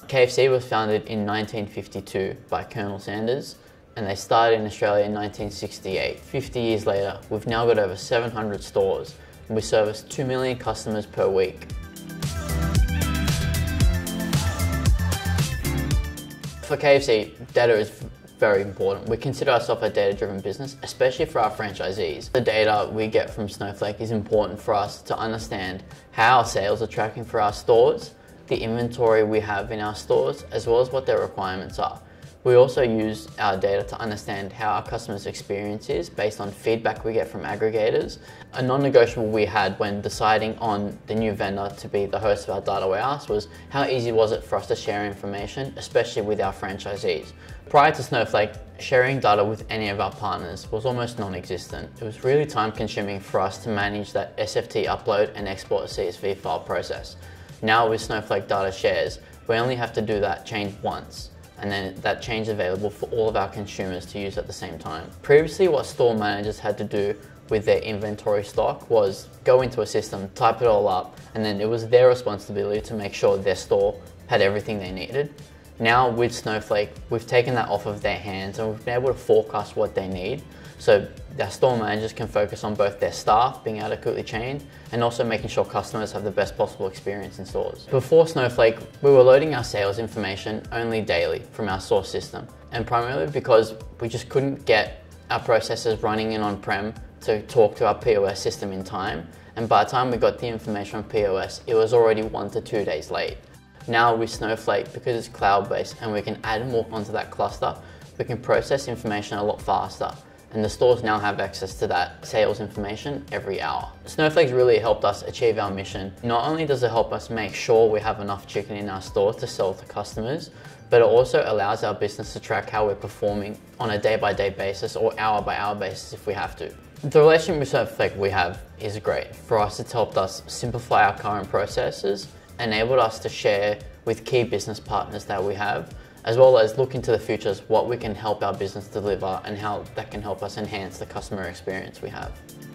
KFC was founded in 1952 by Colonel Sanders, and they started in Australia in 1968. 50 years later, we've now got over 700 stores, and we service 2 million customers per week. For KFC, data is very important. We consider ourselves a data-driven business, especially for our franchisees. The data we get from Snowflake is important for us to understand how our sales are tracking for our stores, the inventory we have in our stores, as well as what their requirements are. We also use our data to understand how our customers' experience is based on feedback we get from aggregators. A non-negotiable we had when deciding on the new vendor to be the host of our data warehouse was how easy was it for us to share information, especially with our franchisees. Prior to Snowflake, sharing data with any of our partners was almost non-existent. It was really time-consuming for us to manage that SFT upload and export a CSV file process. Now with Snowflake data shares, we only have to do that change once, and then that change is available for all of our consumers to use at the same time. Previously, what store managers had to do with their inventory stock was go into a system, type it all up, and then it was their responsibility to make sure their store had everything they needed. Now with Snowflake, we've taken that off of their hands and we've been able to forecast what they need. So their store managers can focus on both their staff being adequately trained and also making sure customers have the best possible experience in stores. Before Snowflake, we were loading our sales information only daily from our source system, and primarily because we just couldn't get our processes running in on-prem to talk to our POS system in time, and by the time we got the information from POS, it was already 1 to 2 days late. Now with Snowflake, because it's cloud-based and we can add more onto that cluster, we can process information a lot faster, and the stores now have access to that sales information every hour. Snowflake's really helped us achieve our mission. Not only does it help us make sure we have enough chicken in our stores to sell to customers, but it also allows our business to track how we're performing on a day-by-day basis or hour-by-hour basis if we have to. The relationship with Snowflake we have is great. For us, it's helped us simplify our current processes, enabled us to share with key business partners that we have, as well as look into the futures, what we can help our business deliver and how that can help us enhance the customer experience we have.